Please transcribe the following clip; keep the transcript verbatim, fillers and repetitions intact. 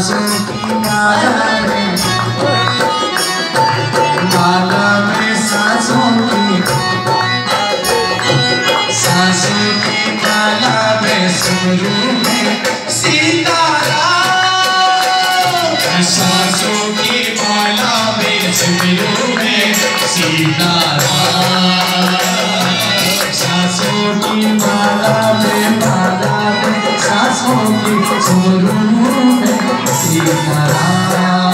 सांसों की माला में, माला में सांसों की, सांसों की माला में सिमरू में सीताराम, सांसों की माला में सिमरू में सीताराम, सांसों की माला में, माला में सांसों की सिमरू में सीताराम।